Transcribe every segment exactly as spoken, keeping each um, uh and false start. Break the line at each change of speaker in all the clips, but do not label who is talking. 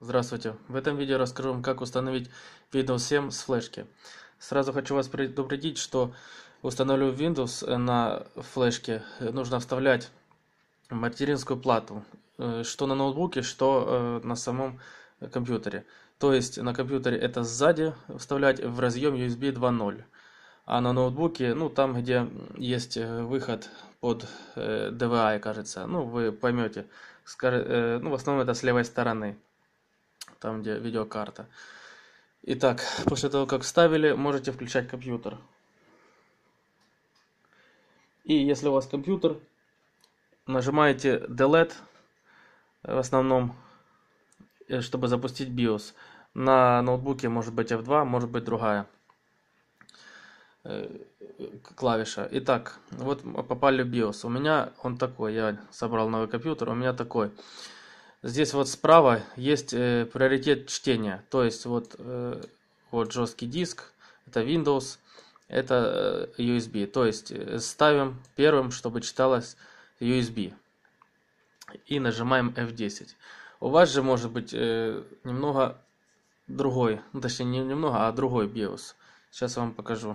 Здравствуйте! В этом видео расскажу вам, как установить Windows семь с флешки. Сразу хочу вас предупредить, что устанавливая Windows на флешке, нужно вставлять материнскую плату, что на ноутбуке, что на самом компьютере. То есть на компьютере это сзади вставлять в разъем ю эс би два ноль, а на ноутбуке, ну там, где есть выход под ди ви ай, кажется, ну вы поймете, ну в основном это с левой стороны. Там, где видеокарта. Итак, после того, как вставили, можете включать компьютер. И если у вас компьютер, нажимаете Delete, в основном, чтобы запустить биос. На ноутбуке может быть эф два, может быть другая клавиша. Итак, вот попали в биос. У меня он такой, я собрал новый компьютер, у меня такой. Здесь вот справа есть э, приоритет чтения, то есть вот, э, вот жесткий диск, это Windows, это э, ю эс би, то есть э, ставим первым, чтобы читалось ю эс би, и нажимаем эф десять. У вас же может быть э, немного другой, ну, точнее не немного, а другой биос. Сейчас я вам покажу.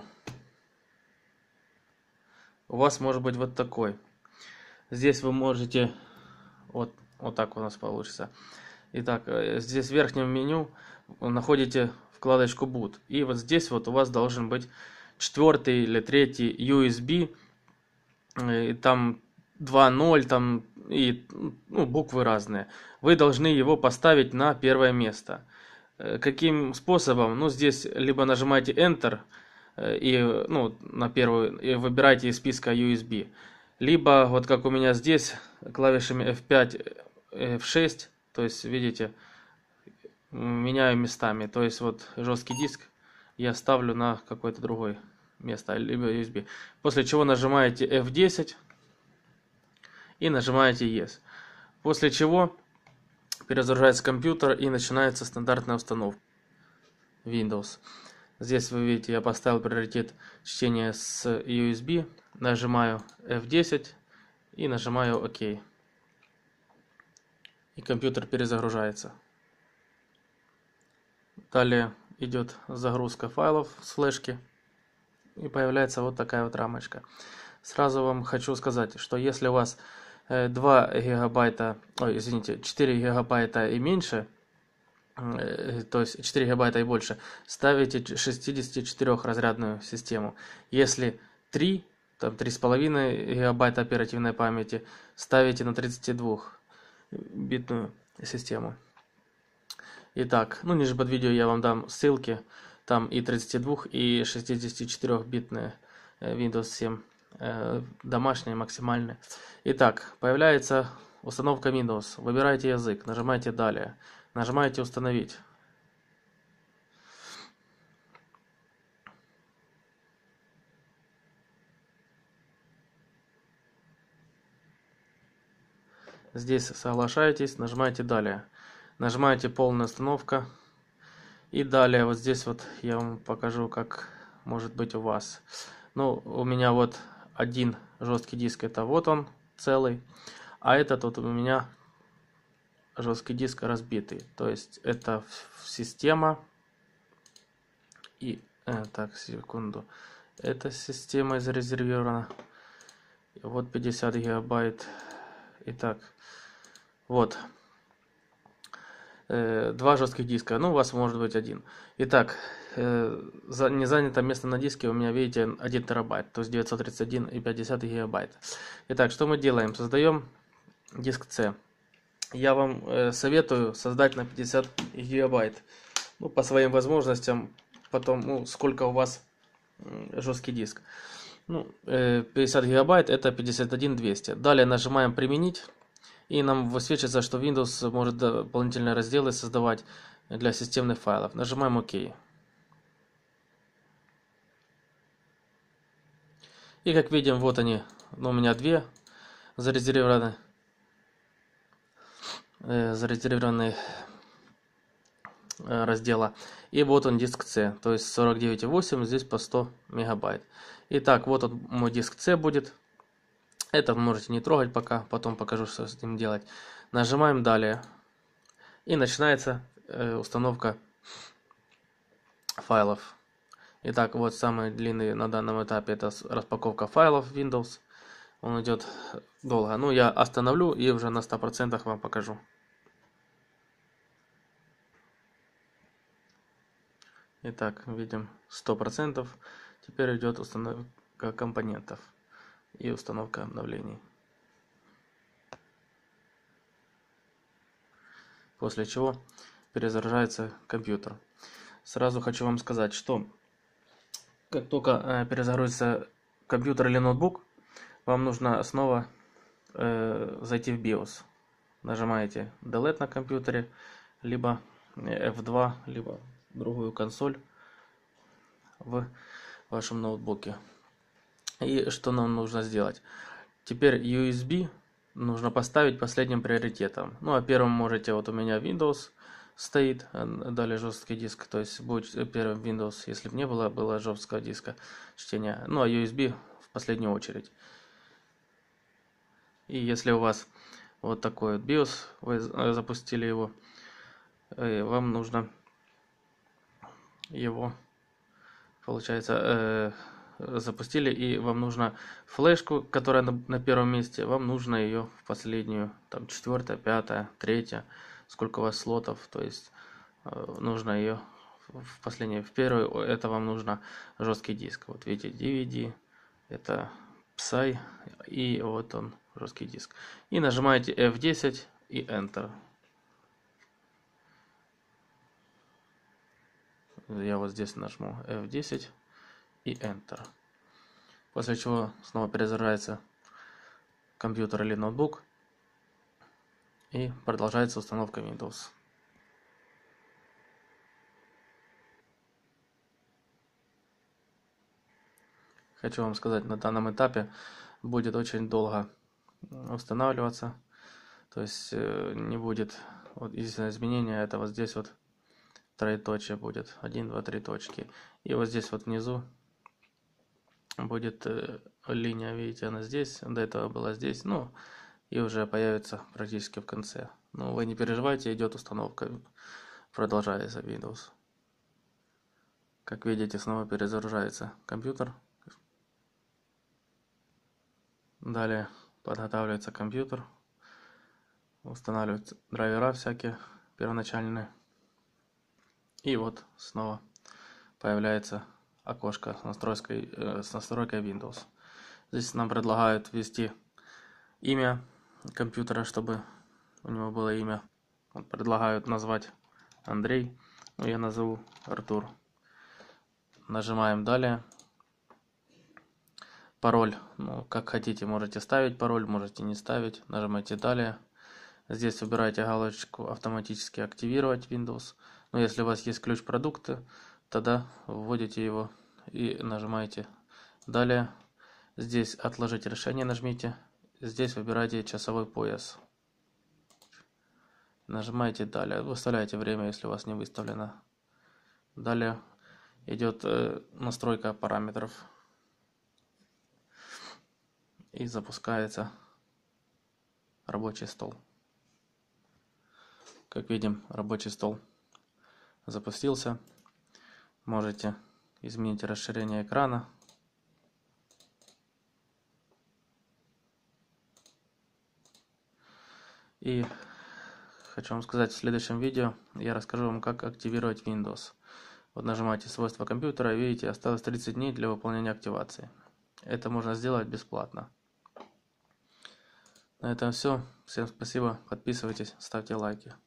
У вас может быть вот такой. Здесь вы можете вот Вот так у нас получится. Итак, здесь в верхнем меню находите вкладочку Boot. И вот здесь вот у вас должен быть четвертый или третий ю эс би. И там два ноль, там и ну, буквы разные. Вы должны его поставить на первое место. Каким способом? Ну, здесь либо нажимаете Enter и, ну, на первую, и выбираете из списка ю эс би. Либо, вот как у меня здесь, клавишами эф пять, эф шесть, то есть, видите, меняю местами. То есть, вот жесткий диск я ставлю на какое-то другое место, либо ю эс би. После чего нажимаете эф десять и нажимаете Yes. После чего перезагружается компьютер и начинается стандартная установка Windows. Здесь вы видите, я поставил приоритет чтения с ю эс би, нажимаю эф десять и нажимаю ОК. И компьютер перезагружается. Далее идет загрузка файлов с флешки. И появляется вот такая вот рамочка. Сразу вам хочу сказать, что если у вас два гигабайта, ой, извините, четыре гигабайта и меньше, то есть четыре гигабайта и больше, ставите шестидесятичетырёхразрядную систему. Если три, там три с половиной гигабайта оперативной памяти, ставите на тридцатидвухбитную систему. Итак, ну ниже под видео я вам дам ссылки, там и тридцать два, и шестидесятичетырёхбитные Windows семь, домашние, максимальные. Итак, появляется установка Windows. Выбирайте язык, нажимаете «Далее». Нажимаете «Установить». Здесь соглашаетесь, нажимаете «Далее». Нажимаете «Полная установка». И далее вот здесь вот я вам покажу, как может быть у вас. Ну, у меня вот один жесткий диск, это вот он целый. А этот вот у меня жесткий диск разбитый. То есть это система. И э, так, секунду. Эта система зарезервирована. Вот пятьдесят гигабайт. Итак, вот. Э, два жестких диска. Ну, у вас может быть один. Итак, э, за, не занято место на диске у меня, видите, один терабайт. То есть девятьсот тридцать один и пять десятых гигабайт. Итак, что мы делаем? Создаем диск C. Я вам э, советую создать на пятьдесят гигабайт. Ну, по своим возможностям. Потом, ну, сколько у вас э, жесткий диск. Ну, э, пятьдесят гигабайт это пятьдесят один двести. Далее нажимаем «Применить». И нам высвечивается, что Windows может дополнительные разделы создавать для системных файлов. Нажимаем ОК. И как видим, вот они. Ну, у меня две зарезервированы. Э, зарезервированные э, раздела. И вот он диск C. То есть сорок девять и восемь, здесь по сто мегабайт. Итак, вот он мой диск C будет. Это можете не трогать пока, потом покажу, что с ним делать. Нажимаем «Далее». И начинается установка файлов. Итак, вот самый длинный на данном этапе это распаковка файлов Windows. Он идет долго. Ну, я остановлю и уже на ста процентах вам покажу. Итак, видим сто процентов. Теперь идет установка компонентов и установка обновлений. После чего перезагружается компьютер. Сразу хочу вам сказать, что как только перезагрузится компьютер или ноутбук, вам нужно снова э, зайти в биос. Нажимаете Delete на компьютере, либо эф два, либо другую консоль в вашем ноутбуке. И что нам нужно сделать? Теперь ю эс би нужно поставить последним приоритетом. Ну, а первым можете, вот у меня Windows стоит, далее жесткий диск, то есть будет первым Windows, если бы не было, было жесткого диска чтения. Ну, а ю эс би в последнюю очередь. И если у вас вот такой вот биос, вы запустили его, вам нужно его, получается, э, запустили, и вам нужно флешку, которая на, на первом месте, вам нужно ее в последнюю, там четвертая, пятая, третья, сколько у вас слотов, то есть э, нужно ее в последнюю, в первую, это вам нужно жесткий диск. Вот видите, ди ви ди, это псай, и вот он, жесткий диск. И нажимаете эф десять и Enter. Я вот здесь нажму эф десять и Enter. После чего снова перезагружается компьютер или ноутбук. И продолжается установка Windows. Хочу вам сказать, на данном этапе будет очень долго устанавливаться. То есть не будет вот единственное изменение, это вот здесь вот троеточие будет, один, два, три точки. И вот здесь вот внизу будет э, линия, видите, она здесь, до этого была здесь, ну, и уже появится практически в конце. Но вы не переживайте, идет установка, продолжается Windows. Как видите, снова перезагружается компьютер. Далее подготавливается компьютер, устанавливаются драйвера всякие первоначальные. И вот снова появляется окошко с настройкой, э, с настройкой Windows. Здесь нам предлагают ввести имя компьютера, чтобы у него было имя. Вот предлагают назвать Андрей, но я назову Артур. Нажимаем далее. Пароль, ну как хотите, можете ставить пароль, можете не ставить. Нажимаете далее. Здесь выбираете галочку автоматически активировать Windows. Но если у вас есть ключ продукта, тогда вводите его и нажимаете далее. Здесь отложить решение нажмите. Здесь выбирайте часовой пояс. Нажимаете далее. Выставляете время, если у вас не выставлено. Далее идет э, настройка параметров. И запускается рабочий стол. Как видим, рабочий стол запустился. Можете изменить расширение экрана. И хочу вам сказать, в следующем видео я расскажу вам, как активировать Windows. Вот нажимаете свойства компьютера, видите, осталось тридцать дней для выполнения активации. Это можно сделать бесплатно. На этом все. Всем спасибо. Подписывайтесь, ставьте лайки.